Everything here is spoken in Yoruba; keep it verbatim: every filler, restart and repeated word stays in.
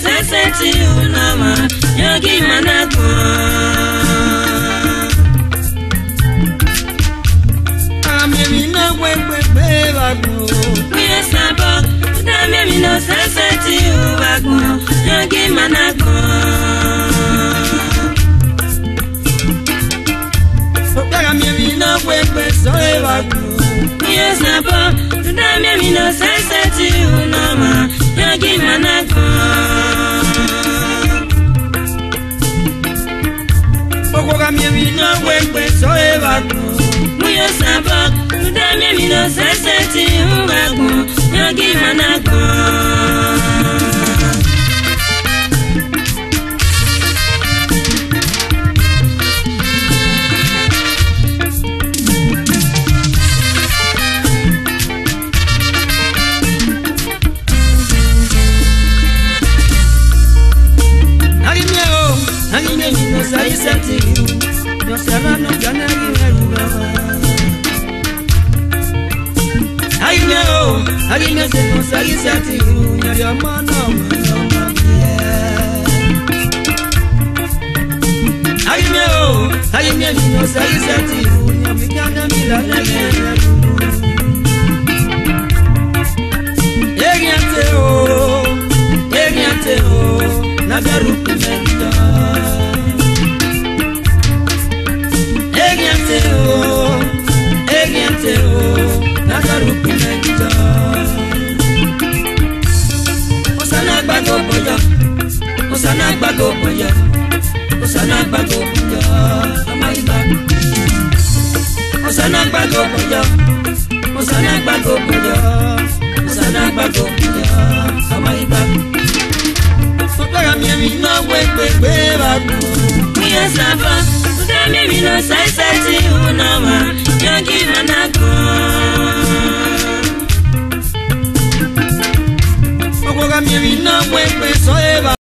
seseti unama yogi manako Amemi no kwekwe bagu Kuya sabo Amemi no seseti ubagu yogi manako Amemi no kwekwe soe bagu Kuya sabo Amemi no seseti unama yogi manako Amemi no kwekwe soe bagu Muyo sabak, udame mino seseti ubagu, yogi manako. Agime o, agime mino seseti Yo serrano canari veruga Agime o, agime se no seseti Yo mano mano Agime o, agime mino seseti Yo mikana milana Egiante o, egiante o Na garupi menta Egiante o, egiante o Na garupi menta Osana bago boya Osana bago boya Osana bago boya Amaiba Osana bago boya Osana bago boya Osana bago boya Amaiba Sopera mi mi no wekwe kwe bagu Muyo sabak, udame mino seseti unama, yogi manako. Okoga mi mi no wekwe soe bagu